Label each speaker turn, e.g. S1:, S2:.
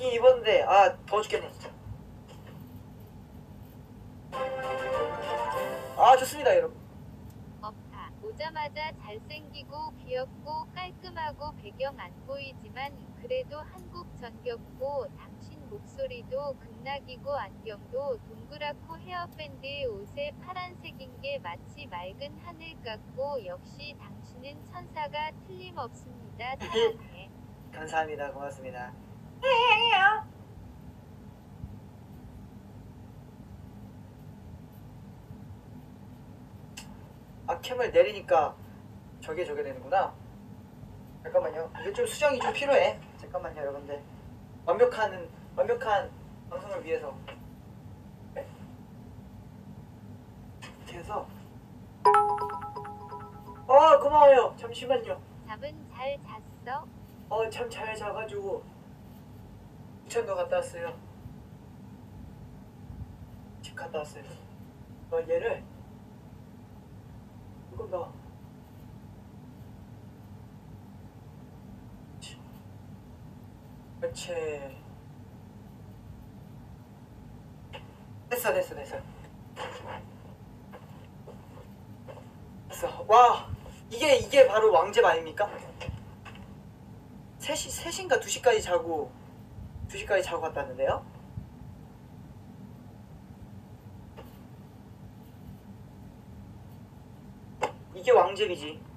S1: 입긴 입었는데 아 더워 죽겠네 진짜. 아 좋습니다 여러분.
S2: 없다. 오자마자 잘생기고 귀엽고 깔끔하고 배경 안 보이지만 그래도 한국 전겼고 당신 목소리도 극락이고 안경도 동그랗고 헤어밴드 옷에 파란색인 게 마치 맑은 하늘 같고 역시 당신은 천사가 틀림없습니다. 사랑해.
S1: 감사합니다. 고맙습니다. 아 캠을 내리니까 저게 되는구나. 잠깐만요. 이게 좀 수정이 좀 필요해. 잠깐만요 여러분들. 완벽한 방송을 위해서 이렇게 해서 고마워요. 잠시만요.
S2: 잠은 잘 잤어?
S1: 참 잘 자가지고 부천도 갔다 왔어요. 집 갔다 왔어요. 얘를 조금 더 그렇지. 됐어. 와 이게 바로 왕집 아닙니까? 3시인가 2시까지 자고 갔다는데요? 이게 왕집이지.